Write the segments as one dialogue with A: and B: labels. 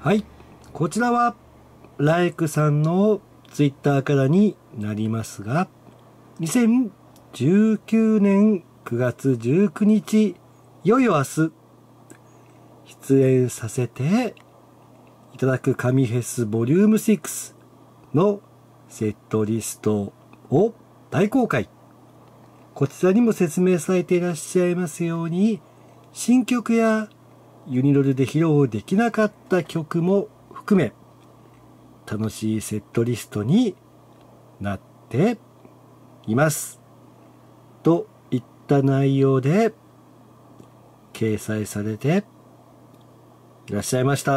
A: はい、こちらはライクさんのツイッターからになりますが、2019年9月19日、いよいよ明日、出演させていただく神フェスボリューム6のセットリストを大公開。こちらにも説明されていらっしゃいますように、新曲やユニロルで披露できなかった曲も含め、楽しいセットリストになっています。といった内容で掲載されていらっしゃいました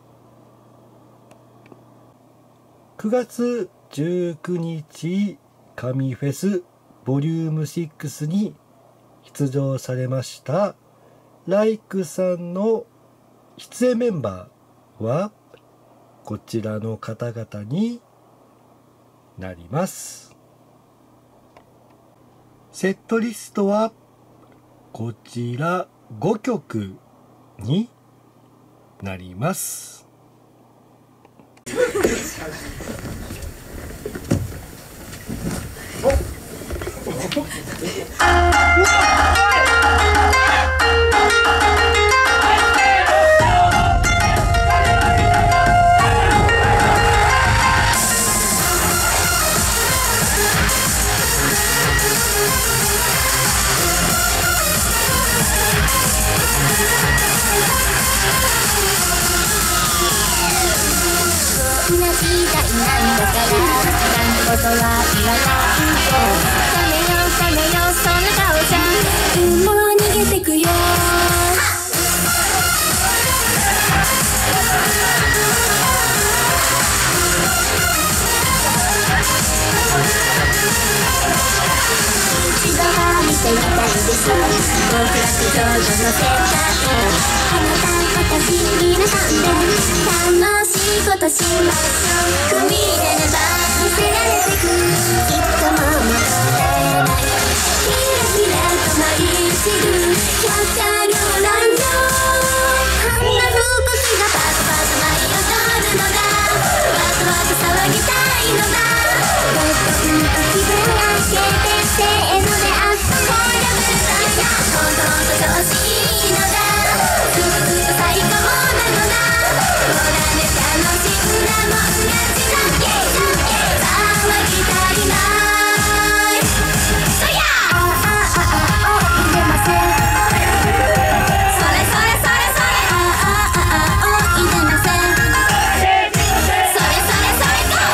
A: 。9月19日神フェスボリューム6に出場されましたライクさんの出演メンバーはこちらの方々になります。セットリストはこちら5曲になります。
B: ことは言わない冷めよそんな顔じゃもう逃げてくよ一度は見てみたいでしょ極楽少女の世界あなた私皆さんで楽しいことしましょう踏み入れれば見せられてくきっともう戻れないキラキラと舞い散る百花繚乱のあんな風骨がパトパト舞い踊るのだわとわと騒ぎたいのだどっと気分上げてせーのであっとこうやめたいなほんと調子いいのだずっとずっと最高なのだほらね楽しんだもん勝ちだけ騒ぎ足りないそや出ませんそれそれそれそれおいでませんそれそれそれゴ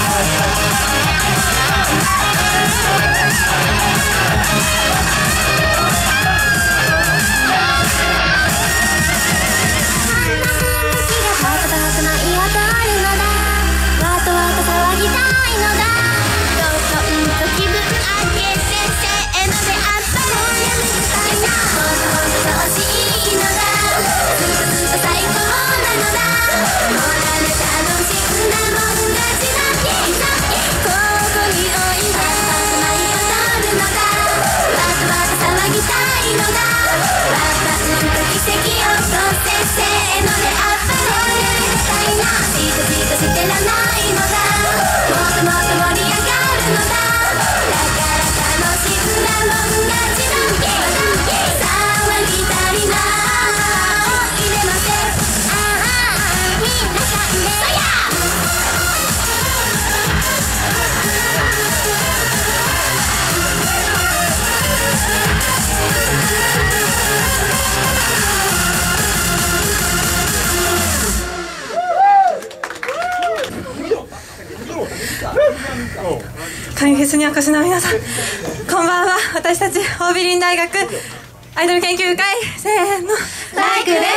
C: 神フェスにお越しの皆さん、こんばんは。私たち桜美林大学アイドル研究会せーのライクです。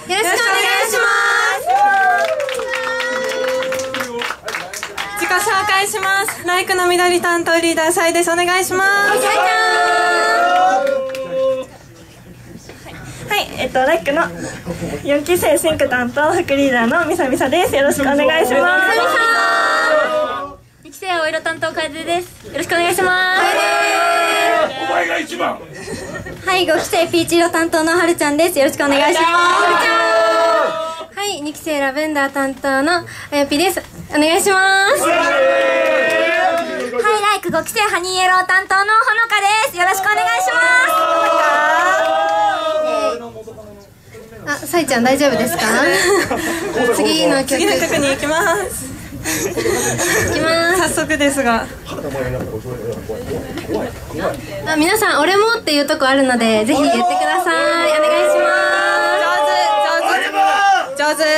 C: よろしくお願いします。自己紹介します。ライクの緑担当リーダーサイです。お願いします。
D: はい、ライクの4期生シンク担当副リーダーのみさみさです。よろしくお願いします。
B: 2期生お色担当楓です。よろしくお願いします。
E: お前が一番。
B: はい、5期生ピーチ色担当のはるちゃんです。よろしくお願いします。は
C: はい2期生ラベンダー担当のあやぴです。お願いします。
B: はいライク5期生ハニーイエロー担当のほのかです。よろしくお願いし
C: あ、さいちゃん大丈夫ですか？次の曲
D: に行きます
C: いきます。
D: 早速ですが
C: あ、皆さん俺もっていうとこあるのでぜひ言ってください。お願いします。
D: 上手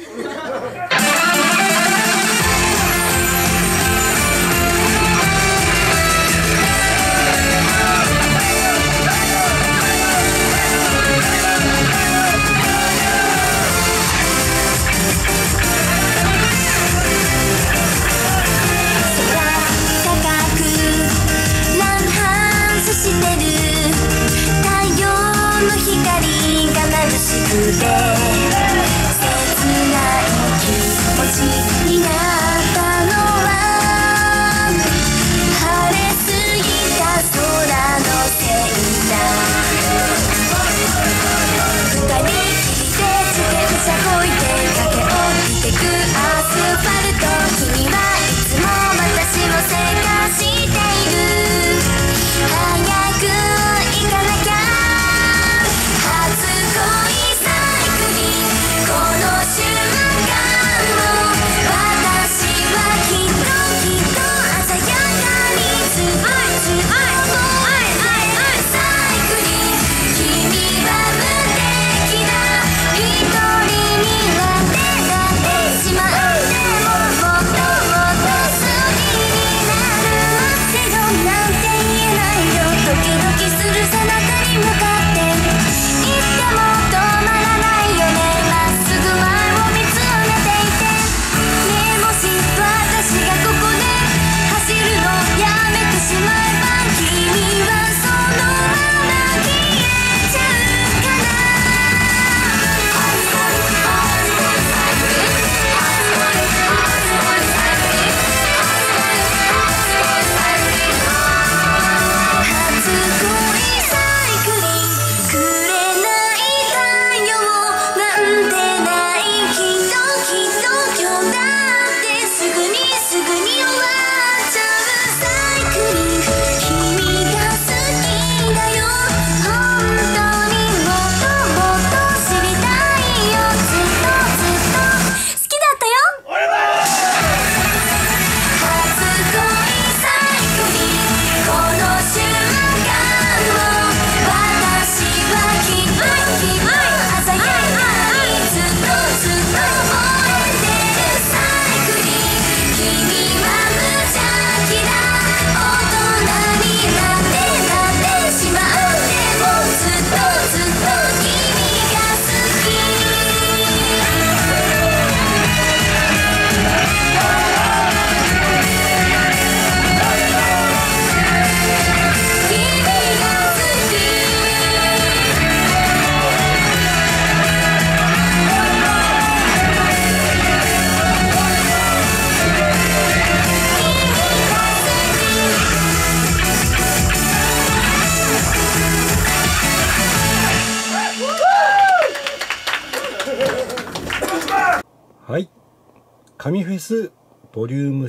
A: はい。神フェスボリューム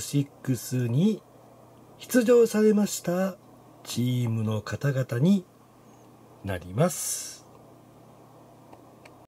A: 6に出場されましたチームの方々になります。